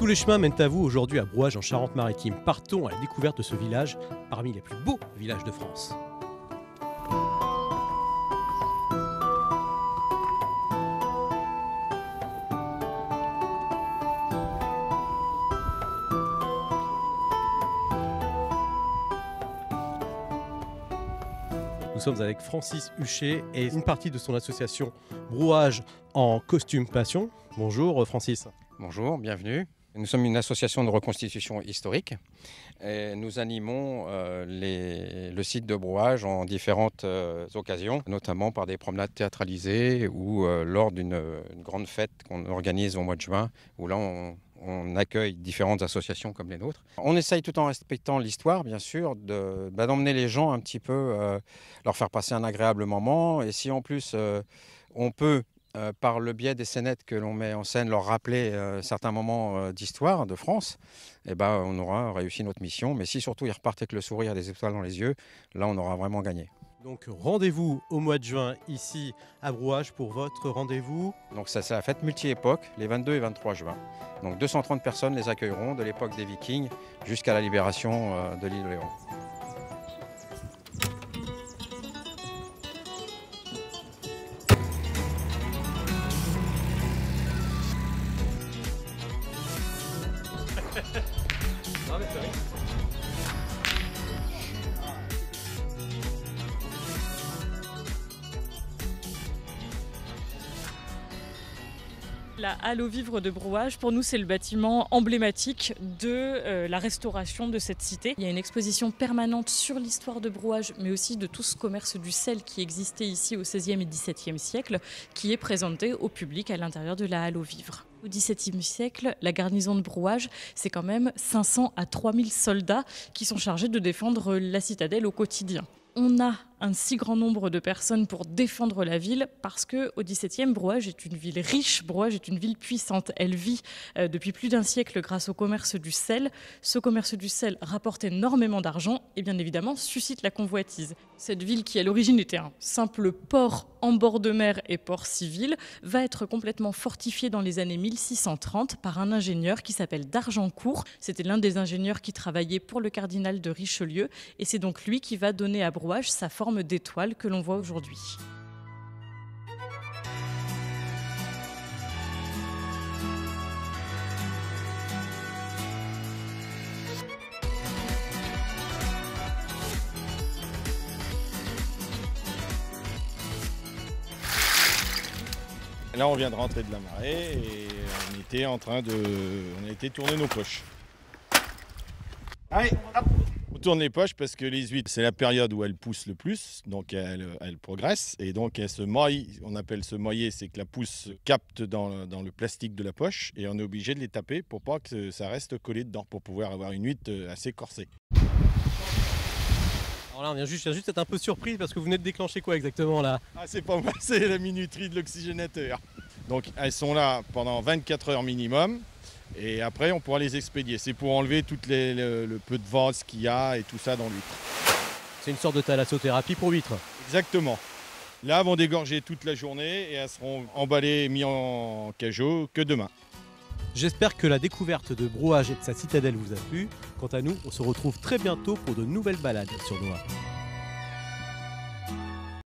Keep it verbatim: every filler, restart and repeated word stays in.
Tous les chemins mènent à vous aujourd'hui à Brouage en Charente-Maritime. Partons à la découverte de ce village, parmi les plus beaux villages de France. Nous sommes avec Francis Huchet et une partie de son association Brouage en costume passion. Bonjour Francis. Bonjour, bienvenue. Nous sommes une association de reconstitution historique et nous animons euh, les, le site de Brouage en différentes euh, occasions, notamment par des promenades théâtralisées ou euh, lors d'une grande fête qu'on organise au mois de juin, où là on, on accueille différentes associations comme les nôtres. On essaye, tout en respectant l'histoire bien sûr, de, bah, d'emmener les gens un petit peu, euh, leur faire passer un agréable moment, et si en plus euh, on peut Euh, par le biais des scénettes que l'on met en scène, leur rappeler euh, certains moments euh, d'histoire de France, eh ben, on aura réussi notre mission. Mais si surtout ils repartent avec le sourire et des étoiles dans les yeux, là on aura vraiment gagné. Donc rendez-vous au mois de juin ici à Brouage pour votre rendez-vous. Donc ça c'est la fête multi-époque, les vingt-deux et vingt-trois juin. Donc deux cent trente personnes les accueilleront de l'époque des Vikings jusqu'à la libération euh, de l'île de Léon. Non, mais c'est vrai. La Halle aux Vivres de Brouage, pour nous, c'est le bâtiment emblématique de euh, la restauration de cette cité. Il y a une exposition permanente sur l'histoire de Brouage, mais aussi de tout ce commerce du sel qui existait ici au seizième et dix-septième siècle, qui est présenté au public à l'intérieur de la Halle aux Vivres. Au dix-septième siècle, la garnison de Brouage, c'est quand même cinq cents à trois mille soldats qui sont chargés de défendre la citadelle au quotidien. On a un si grand nombre de personnes pour défendre la ville parce qu'au dix-septième, Brouage est une ville riche, Brouage est une ville puissante. Elle vit euh, depuis plus d'un siècle grâce au commerce du sel. Ce commerce du sel rapporte énormément d'argent et bien évidemment suscite la convoitise. Cette ville qui à l'origine était un simple port en bord de mer et port civil va être complètement fortifiée dans les années mille six cent trente par un ingénieur qui s'appelle d'Argencourt. C'était l'un des ingénieurs qui travaillait pour le cardinal de Richelieu et c'est donc lui qui va donner à Brouage sa forme d'étoile que l'on voit aujourd'hui. Là, on vient de rentrer de la marée et on était en train de, on a été tourner nos poches. Allez, hop. On tourne les poches parce que les huîtres, c'est la période où elles poussent le plus, donc elles, elles progressent et donc elles se maillent. On appelle se mailler, c'est que la pousse capte dans, dans le plastique de la poche et on est obligé de les taper pour pas que ça reste collé dedans, pour pouvoir avoir une huître assez corsée. Alors là, on vient juste, juste être un peu surpris parce que vous venez de déclencher quoi exactement là? Ah, c'est pas moi, c'est la minuterie de l'oxygénateur. Donc elles sont là pendant vingt-quatre heures minimum. Et après, on pourra les expédier. C'est pour enlever tout le, le peu de vase qu'il y a et tout ça dans l'huître. C'est une sorte de thalassothérapie pour huîtres. Exactement. Là, elles vont dégorger toute la journée et elles seront emballées, mises en cajot que demain. J'espère que la découverte de Brouage et de sa citadelle vous a plu. Quant à nous, on se retrouve très bientôt pour de nouvelles balades sur Noah.